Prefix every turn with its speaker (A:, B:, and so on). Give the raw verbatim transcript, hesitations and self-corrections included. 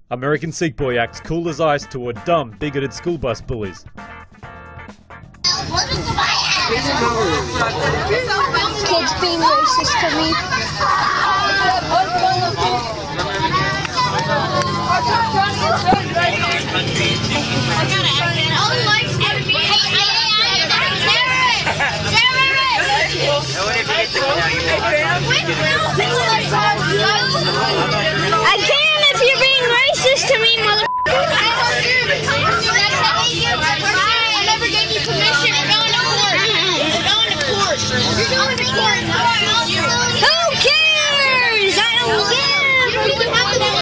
A: American Sikh boy acts cool as ice toward dumb, bigoted school bus bullies.
B: Kids being racist to me. I can if you're being racist to me, mother. I never gave you permission. We're going to court. We're going to court. We're going to court. Who cares? I don't care.